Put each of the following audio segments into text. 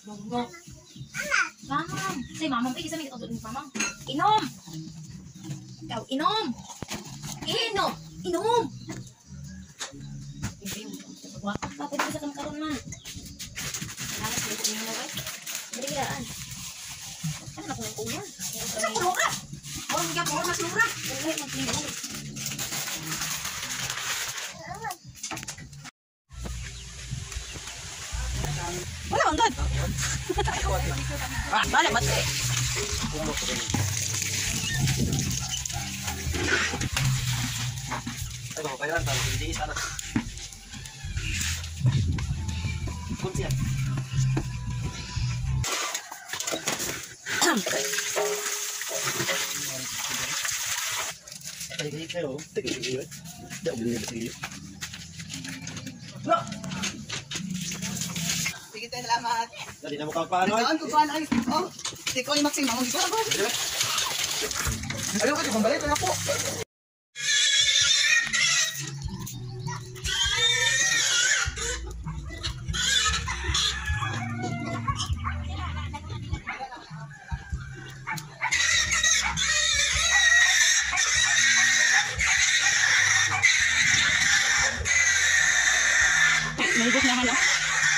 Mamang. Mamang. Say, mamang. Eh, isa may ito doon, mamang. Inom! Ikaw, inom! Inom! Inom! Tapos bisa ka makaroon man. Kailangan sa ito yung laway. Bali kiraan. Ano na kung yung kuya? Sa pulura! Huwag mga pulura, mas lura! Huwag mag-libo. Wala bang gad? Bala mati. Ay, baka kailan tayo. Hindi isa na. Kunti yan. Ay, ganyan kayo. Tigil yun. Hindi ako ganyan kasi yun. No! Sige tayo, salamat. Dali na mo kang paano. Nagkaan ko paano ay. Oh, hindi ko yung Maxine. Mamang, hindi ko ako. Ayaw ka, di kong balik. Ano po? Malibot naman ah.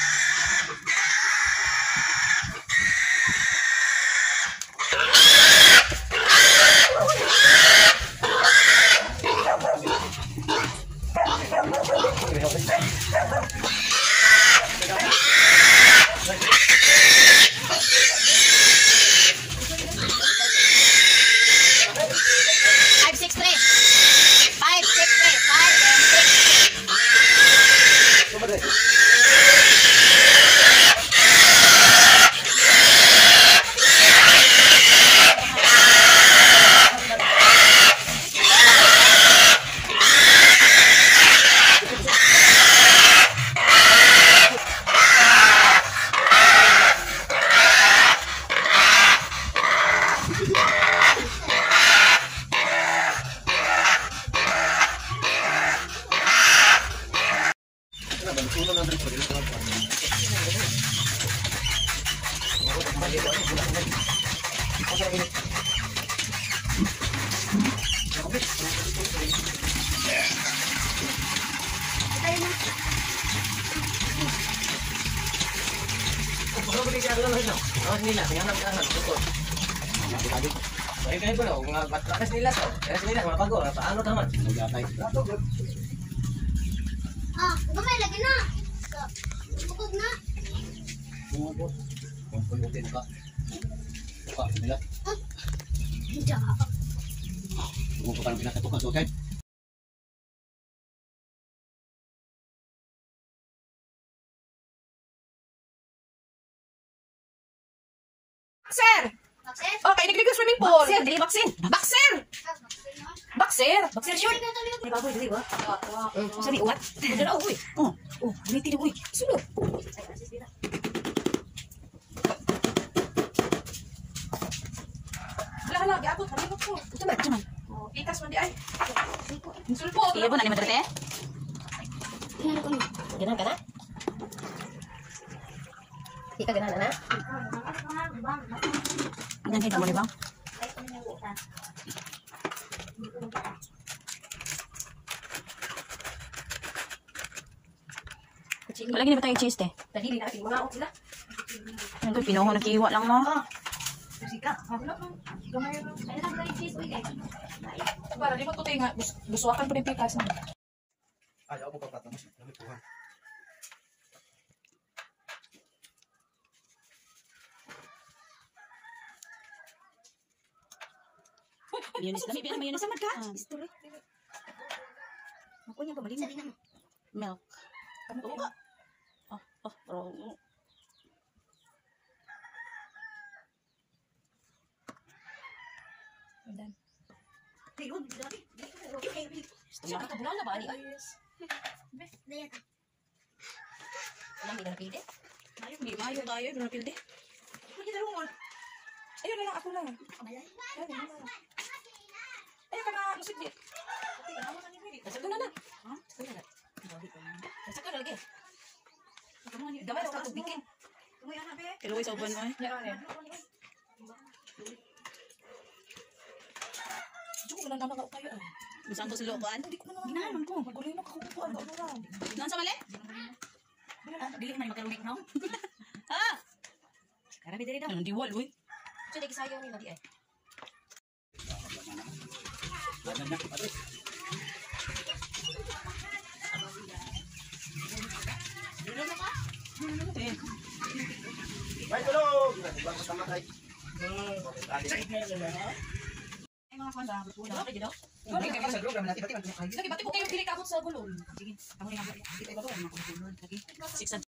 Ay, kayo ba no? Kung batrakas nila so. Kaya nila, mga bago. Paano naman? Ah, gamay lagi na. Bukod na. Bukod. Bukod ka. Bukod nila. Hindi ka. Bukod ka ng pinakatukan. Okay? Boxer! Bakit? Okay, nagligil swimming pool. Boxer, dili Maxine. Boxer! Boxer! Boxer short! Ay, baboy, dili ba? Sabi, what? Ano na, uy. Oh, Oh, ulitin na, uy. Sulod. Hala, hala, giabot. Halimot ko. ito ba? Ito man. Oh, ikas man di ay. Sulpo. Iya po na ni Madrete? Ganun ka na? Di ka ganun na? Ang kita mo ni bang? Wala gini ba tayo cheese te? Tadi di natin mga sila. Ano to, pinuho na kiwa lang mo. Sika. Gamay lang. Ay, lang cheese, uy. Para di mo to tayo nga. Buswakan po din pikas na. Ayaw mo papatamos. Lamit po ha. Mayonnaise lang. May mayonnaise naman ka. Story. Ako niya pa mali mo. Milk. Ano to ka? Bro. Andan. Siya ka kabulan na ba? Ani? Daya ka. Alam, hindi na napili. Hindi mayo tayo. Doon napilde. Hindi na rumol. Ayun na lang, ako lang. Kamalay. Ayun ka na, musik di. Nasag ko na na. Ha? Nasag ko na na. Nasag ko na lagi. Gamay ka tubikin. Kiluwi sa uban mo eh. Yan rin. Diyo ko na naman ako kayo. Masang ko sa looban. Hindi ko na naman. Ginahan ko. Maguloy na kakupuan ka orang. Naan sa mali? Dili man makaluwik no? Ha? Karabi diri daw. Anong diwal, uy? So di kisayaw nila di ay. Ano na, pare. Ay, tulog! Bago sa matay. Ay mga kwan ba? Buto na. Ay daw. Hindi ka sa group naman natin. Pati Lagi bati po kayo dili ka abot sa gulong. Sige. Ako rin ako. Ito iba ko. Ano ako gulod. Lagi. 600.